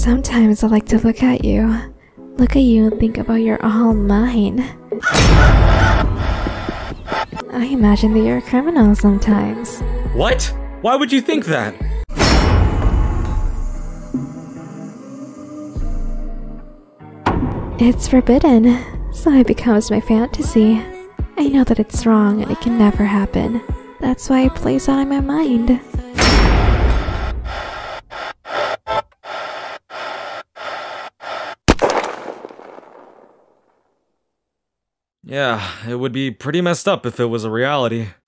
Sometimes I like to look at you. Look at you and think about you're all mine. I imagine that you're a criminal sometimes. What? Why would you think that? It's forbidden, so it becomes my fantasy. I know that it's wrong and it can never happen. That's why it plays out in my mind. Yeah, it would be pretty messed up if it was a reality.